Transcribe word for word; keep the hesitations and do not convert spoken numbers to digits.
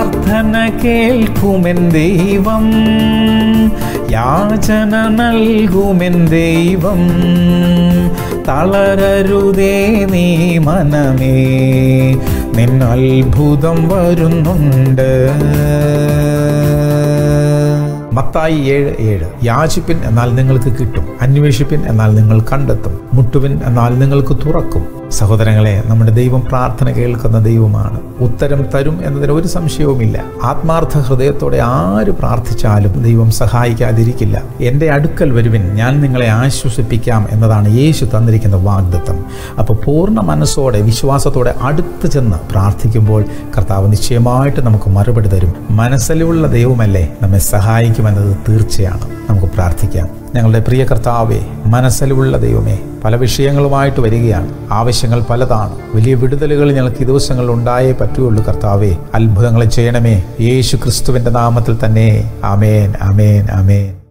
പ്രാർത്ഥന കേൾക്കുമെൻ ദൈവം, യാചന നൽകുമെൻ ദൈവം. തളരരുതേ നീ മനമേ, നിന്നത്ഭുതം വരുന്നുണ്ട്. മത്തായി ഏഴ് ഏഴ്. യാചിപ്പിൻ എന്നാൽ നിങ്ങൾക്ക് കിട്ടും, അന്വേഷിപ്പിൻ എന്നാൽ നിങ്ങൾ കണ്ടെത്തും, മുട്ടുവിൻ എന്നാൽ നിങ്ങൾക്ക് തുറക്കും. സഹോദരങ്ങളെ, നമ്മുടെ ദൈവം പ്രാർത്ഥന കേൾക്കുന്ന ദൈവമാണ്. ഉത്തരം തരും എന്നതിന് ഒരു സംശയവുമില്ല. ആത്മാർത്ഥ ഹൃദയത്തോടെ ആര് പ്രാർത്ഥിച്ചാലും ദൈവം സഹായിക്കാതിരിക്കില്ല. എൻ്റെ അടുക്കൽ വരുവിൻ, ഞാൻ നിങ്ങളെ ആശ്വസിപ്പിക്കാം എന്നതാണ് യേശു തന്നിരിക്കുന്ന വാഗ്ദത്തം. അപ്പോൾ പൂർണ്ണ മനസ്സോടെ വിശ്വാസത്തോടെ അടുത്ത് ചെന്ന് പ്രാർത്ഥിക്കുമ്പോൾ കർത്താവ് നിശ്ചയമായിട്ട് നമുക്ക് മറുപടി തരും. മനസ്സിലുള്ള ദൈവമല്ലേ, നമ്മെ സഹായിക്കുമെന്നത് തീർച്ചയാണ്. നമുക്ക് പ്രാർത്ഥിക്കാം. ഞങ്ങളുടെ പ്രിയ കർത്താവേ, മനസ്സിലുള്ള ദൈവമേ, പല വിഷയങ്ങളുമായിട്ട് വരികയാണ്. ആവശ്യങ്ങൾ പലതാണ്. വലിയ വിടുതലുകൾ ഞങ്ങൾക്ക് ഈ ദിവസങ്ങളിൽ ഉണ്ടായേ പറ്റുള്ളൂ. കർത്താവേ, അത്ഭുതങ്ങൾ ചെയ്യണമേ. യേശു ക്രിസ്തുവിൻ്റെ നാമത്തിൽ തന്നെ. ആമേൻ, ആമേൻ, ആമേൻ.